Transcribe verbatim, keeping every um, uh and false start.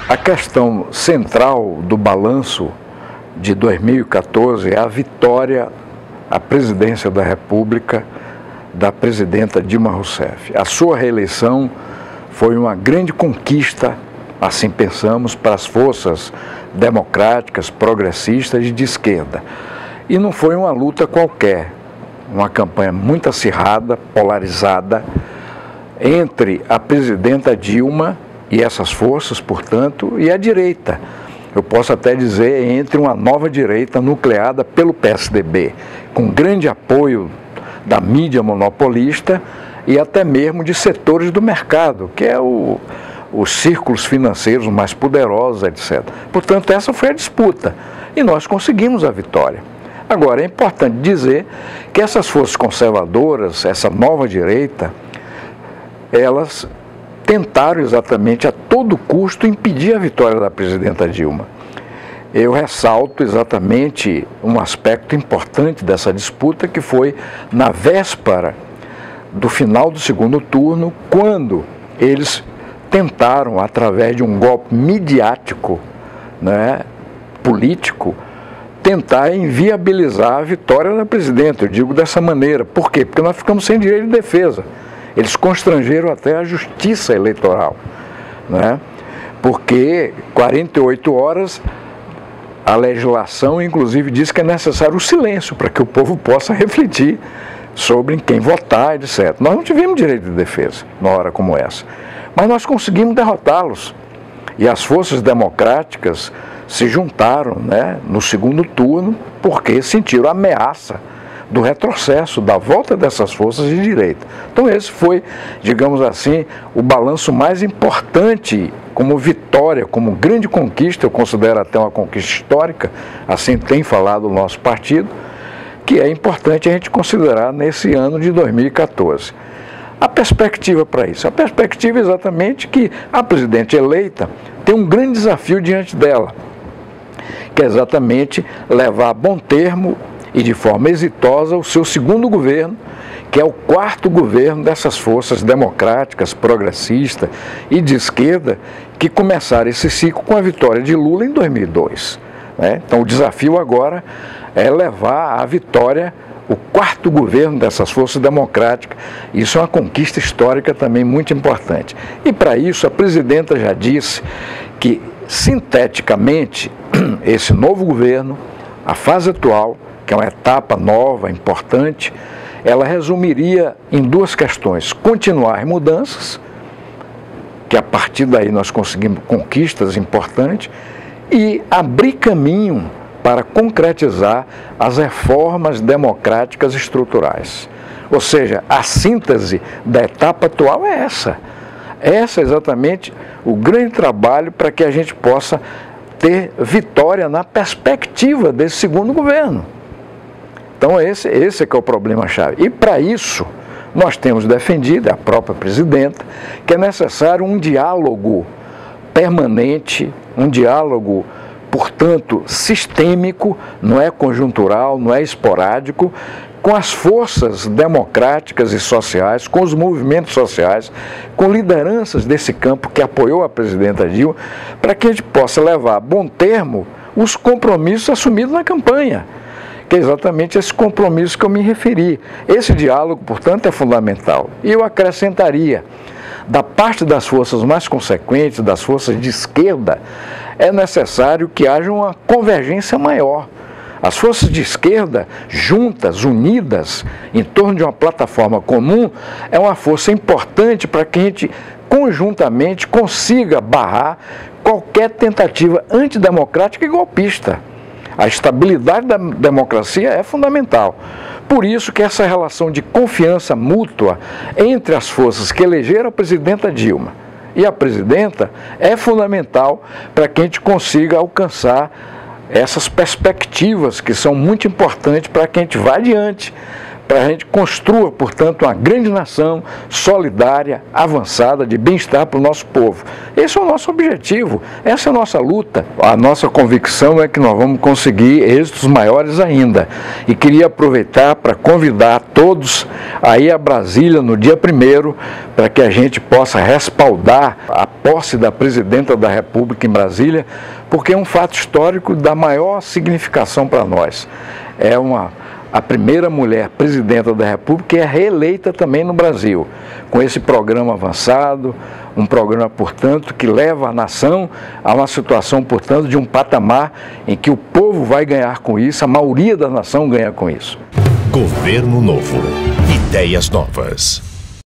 A questão central do balanço de dois mil e quatorze é a vitória à presidência da República da presidenta Dilma Rousseff. A sua reeleição foi uma grande conquista, assim pensamos, para as forças democráticas, progressistas e de esquerda. E não foi uma luta qualquer, uma campanha muito acirrada, polarizada, entre a presidenta Dilma e essas forças, portanto, e a direita. Eu posso até dizer entre uma nova direita nucleada pelo P S D B, com grande apoio da mídia monopolista e até mesmo de setores do mercado, que é o, os círculos financeiros mais poderosos, etcétera. Portanto, essa foi a disputa e nós conseguimos a vitória. Agora, é importante dizer que essas forças conservadoras, essa nova direita, elas tentaram exatamente a todo custo impedir a vitória da presidenta Dilma. Eu ressalto exatamente um aspecto importante dessa disputa, que foi na véspera do final do segundo turno, quando eles tentaram, através de um golpe midiático, né, político, tentar inviabilizar a vitória da presidenta. Eu digo dessa maneira. Por quê? Porque nós ficamos sem direito de defesa. Eles constrangeram até a justiça eleitoral, né? Porque quarenta e oito horas, a legislação inclusive diz que é necessário o silêncio para que o povo possa refletir sobre em quem votar, etcétera. Nós não tivemos direito de defesa numa hora como essa, mas nós conseguimos derrotá-los. E as forças democráticas se juntaram, né, no segundo turno, porque sentiram a ameaça do retrocesso, da volta dessas forças de direita. Então esse foi, digamos assim, o balanço mais importante como vitória, como grande conquista, eu considero até uma conquista histórica, assim tem falado o nosso partido, que é importante a gente considerar nesse ano de dois mil e quatorze. A perspectiva para isso? A perspectiva é exatamente que a presidente eleita tem um grande desafio diante dela, que é exatamente levar a bom termo e de forma exitosa o seu segundo governo, que é o quarto governo dessas forças democráticas, progressistas e de esquerda, que começaram esse ciclo com a vitória de Lula em dois mil e dois. Né? Então o desafio agora é levar à vitória o quarto governo dessas forças democráticas. Isso é uma conquista histórica também muito importante. E para isso a presidenta já disse que, sinteticamente, esse novo governo, a fase atual, que é uma etapa nova, importante, ela resumiria em duas questões: continuar as mudanças, que a partir daí nós conseguimos conquistas importantes, e abrir caminho para concretizar as reformas democráticas estruturais. Ou seja, a síntese da etapa atual é essa. Essa é exatamente o grande trabalho para que a gente possa ter vitória na perspectiva desse segundo governo. Então esse, esse é que é o problema-chave. E para isso, nós temos defendido, a própria presidenta, que é necessário um diálogo permanente, um diálogo, portanto, sistêmico, não é conjuntural, não é esporádico, com as forças democráticas e sociais, com os movimentos sociais, com lideranças desse campo que apoiou a presidenta Dilma, para que a gente possa levar a bom termo os compromissos assumidos na campanha, que é exatamente esse compromisso que eu me referi. Esse diálogo, portanto, é fundamental. E eu acrescentaria, da parte das forças mais consequentes, das forças de esquerda, é necessário que haja uma convergência maior. As forças de esquerda, juntas, unidas, em torno de uma plataforma comum, é uma força importante para que a gente, conjuntamente, consiga barrar qualquer tentativa antidemocrática e golpista. A estabilidade da democracia é fundamental. Por isso que essa relação de confiança mútua entre as forças que elegeram a presidenta Dilma e a presidenta é fundamental para que a gente consiga alcançar essas perspectivas que são muito importantes para que a gente vá adiante, para a gente construa, portanto, uma grande nação solidária, avançada, de bem-estar para o nosso povo. Esse é o nosso objetivo, essa é a nossa luta. A nossa convicção é que nós vamos conseguir êxitos maiores ainda. E queria aproveitar para convidar todos a ir a Brasília no dia primeiro, para que a gente possa respaldar a posse da Presidenta da República em Brasília, porque é um fato histórico da maior significação para nós. É uma, a primeira mulher presidenta da República e é reeleita também no Brasil, com esse programa avançado, um programa, portanto, que leva a nação a uma situação, portanto, de um patamar em que o povo vai ganhar com isso, a maioria da nação ganha com isso. Governo Novo. Ideias novas.